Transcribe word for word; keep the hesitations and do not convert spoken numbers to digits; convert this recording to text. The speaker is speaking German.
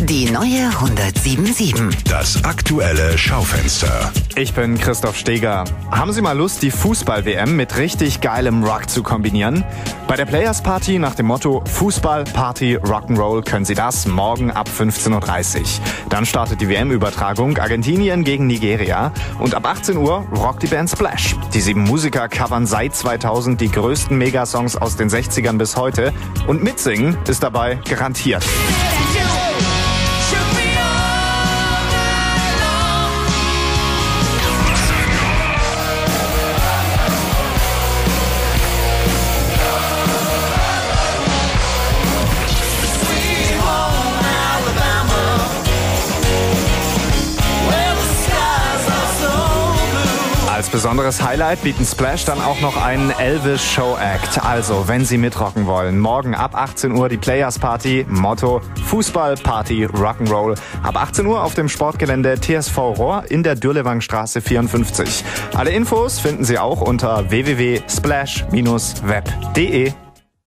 Die neue hundertsieben Komma sieben. Das aktuelle Schaufenster. Ich bin Christoph Steger. Haben Sie mal Lust, die Fußball-W M mit richtig geilem Rock zu kombinieren? Bei der Players Party nach dem Motto Fußball, Party, Rock'n'Roll können Sie das morgen ab fünfzehn Uhr dreißig. Dann startet die W M-Übertragung Argentinien gegen Nigeria und ab achtzehn Uhr rockt die Band Splash. Die sieben Musiker covern seit zweitausend die größten Megasongs aus den sechzigern bis heute und mitsingen ist dabei garantiert. Als besonderes Highlight bieten Splash dann auch noch einen Elvis Show Act. Also, wenn Sie mitrocken wollen, morgen ab achtzehn Uhr die Players Party, Motto Fußball, Party, Rock'n'Roll. Ab achtzehn Uhr auf dem Sportgelände T S V Rohr in der Dürlewangstraße vierundfünfzig. Alle Infos finden Sie auch unter w w w punkt splash Bindestrich web punkt de.